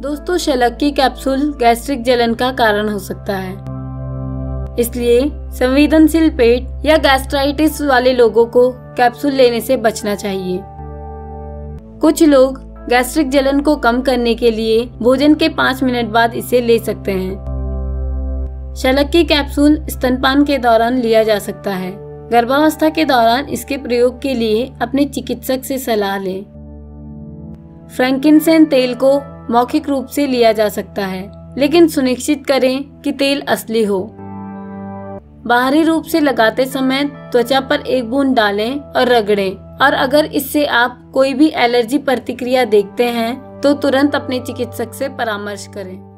दोस्तों, शलक की capsule gastric जलन का कारण हो सकता है, इसलिए संवेदनशील पेट या गैस्ट्राइटिस वाले लोगों को कैप्सूल लेने से बचना चाहिए। कुछ लोग गैस्ट्रिक जलन को कम करने के लिए भोजन के 5 मिनट बाद इसे ले सकते हैं। शलक की कैप्सूल स्तनपान के दौरान लिया जा सकता है। गर्भावस्था के दौरान इसके प्रयोग के लिए अपने चिकित्सक से सलाह लें। फ्रैंकिनसेन तेल को मौखिक रूप से लिया जा सकता है, लेकिन सुनिश्चित करें कि तेल असली हो। बाहरी रूप से लगाते समय त्वचा पर एक बूंद डालें और रगड़ें, और अगर इससे आप कोई भी एलर्जी प्रतिक्रिया देखते हैं तो तुरंत अपने चिकित्सक से परामर्श करें।